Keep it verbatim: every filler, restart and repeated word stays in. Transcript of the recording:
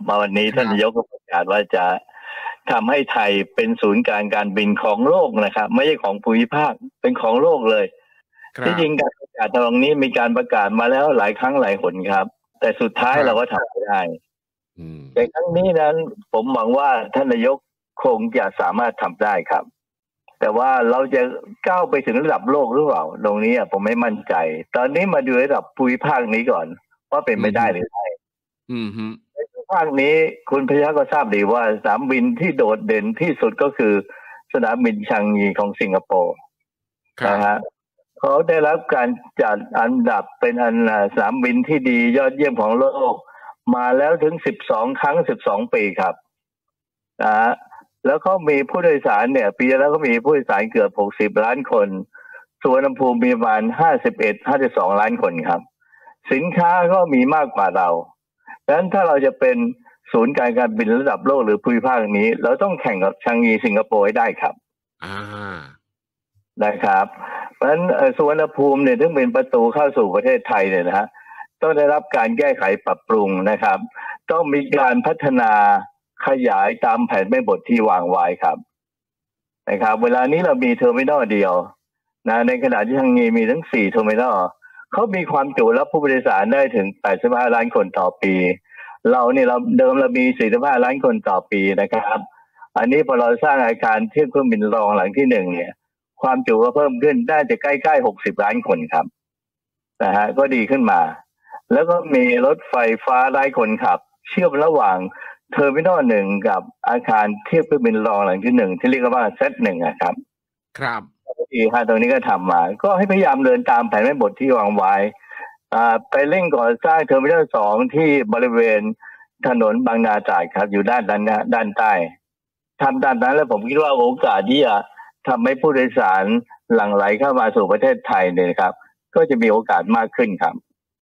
มาวันนี้ท่านนายกก็ประกาศว่าจะทำให้ไทยเป็นศูนย์กลางการบินของโลกนะครับไม่ใช่ของภูมิภาคเป็นของโลกเลยที่จริงการประกาศตรงนี้มีการประกาศมาแล้วหลายครั้งหลายหนครับแต่สุดท้ายเราก็ทำไม่ได้แต่ครั้งนี้นั้นผมหวังว่าท่านนายกคงจะสามารถทำได้ครับแต่ว่าเราจะก้าวไปถึงระดับโลกหรือเปล่าตรงนี้ผมไม่มั่นใจตอนนี้มาดูระดับภูมิภาคนี้ก่อนว่าเป็นไม่ได้หรือไม่ในภูมิภาคนี้คุณพยัคฆ์ก็ทราบดีว่าสนามบินที่โดดเด่นที่สุดก็คือสนามบินชางงีของสิงคโปร์นะฮะเขาได้รับการจัดอันดับเป็นอันสนามบินที่ดียอดเยี่ยมของโลกมาแล้วถึงสิบสองครั้งสิบสองปีครับนะฮะแล้วเขามีผู้โดยสารเนี่ยปีแล้วก็มีผู้โดยสารเกือบหกสิบล้านคนสุวรรณภูมิมีประมาณห้าสิบเอ็ด ห้าสิบสองล้านคนครับสินค้าก็มีมากกว่าเราดังนั้นถ้าเราจะเป็นศูนย์การการบินระดับโลกหรือภูมิภาคนี้เราต้องแข่งกับชางงีสิงคโปร์ให้ได้ครับอ่านะครับเพราะฉะนั้นสุวรรณภูมิเนี่ยถึงเป็นประตูเข้าสู่ประเทศไทยเนี่ยนะฮะต้องได้รับการแก้ไขปรับปรุงนะครับต้องมีการพัฒนาขยายตามแผนแม่บทที่วางไว้ครับนะครับเวลานี้เรามีเทอร์มินอลเดียวนะในขณะที่ชางงีมีทั้งสี่เทอร์มินอลเขามีความจุรับผู้โดยสารได้ถึงแปดสิบห้าล้านคนต่อปีเราเนี่ยเราเดิมเรามีสี่สิบห้าล้านคนต่อปีนะครับอันนี้พอเราสร้างอาคารเทียบเครื่องบินรองหลังที่หนึ่งเนี่ยความจุก็เพิ่มขึ้นน่าจะใกล้ๆหกสิบล้านคนครับนะฮะก็ดีขึ้นมาแล้วก็มีรถไฟฟ้าไร้คนขับเชื่อมระหว่างเทอร์มินอลหนึ่งกับอาคารเทียบเครื่องบินรองหลังที่หนึ่งที่เรียกว่าเซตหนึ่งครับครับที่ฮะตรงนี้ก็ทำมาก็ให้พยายามเดินตามแผนแม่บทที่วางไว้ไปเร่งก่อสร้างเทอร์มินอลสองที่บริเวณถนนบางนาตราดครับอยู่ด้านด้านด้านใต้ทำตามนั้นแล้วผมคิดว่าโอกาสที่จะทำให้ผู้โดยสารหลั่งไหลเข้ามาสู่ประเทศไทยเนี่ยครับก็จะมีโอกาสมากขึ้นครับ